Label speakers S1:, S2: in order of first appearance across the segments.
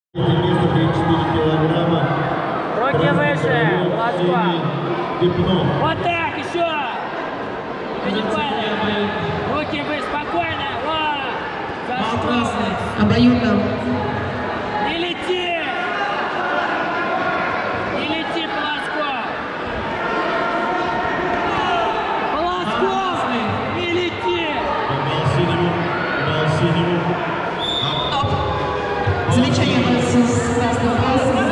S1: Место 34 килограмма.
S2: Руки выше, Москва. Вот так, еще. Руки выше, спокойно.
S3: Обоюдно.
S2: Не лети. Не лети, Полосков. Полосков, не лети.
S3: Замечание бойцу с красным поясом.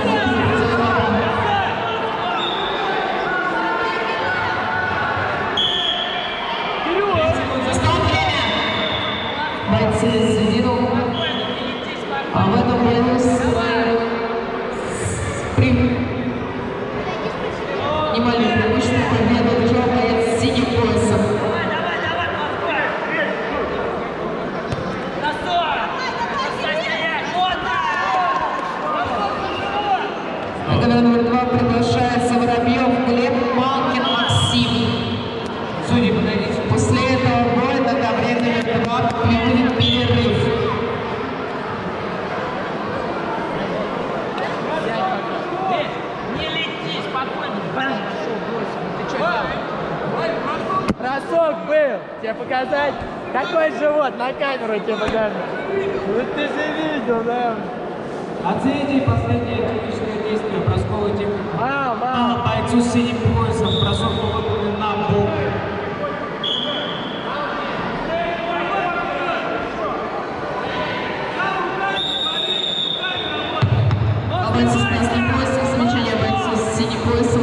S3: Стало время. Бойцы завернул. А в этом бою немалую преимущество победу одержал боец с синим поясом. Договор номер 2 приглашается Воробьев Глеб, Малкин Максим. Судьи, подойдите. После этого боя на договор номер 2 будет перерыв.
S2: Не лети, спокойно. Бросок был. Тебе показать? Какой живот? На камеру тебе покажу. Ну ты же видел, да?
S4: Оцените последнее техническое действие, бросковую технику.
S2: Мало.
S4: Бойцу с синим поясом бросок выполнен на бок.
S3: А бойцы с красным поясом, замечание бойцу с синим поясом.